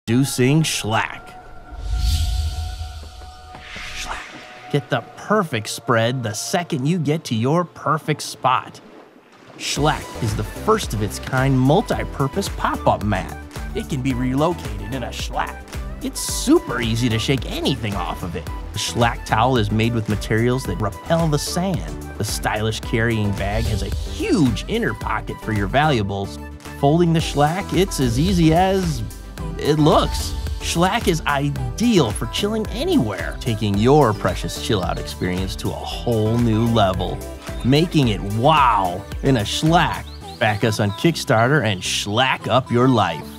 Introducing Shlack. Get the perfect spread the second you get to your perfect spot. Shlack is the first of its kind multi-purpose pop-up mat. It can be relocated in a Shlack. It's super easy to shake anything off of it. The Shlack towel is made with materials that repel the sand. The stylish carrying bag has a huge inner pocket for your valuables. Folding the Shlack, it's as easy as it looks. Shlack is ideal for chilling anywhere, taking your precious chill-out experience to a whole new level. Making it wow in a Shlack. Back us on Kickstarter and Shlack up your life.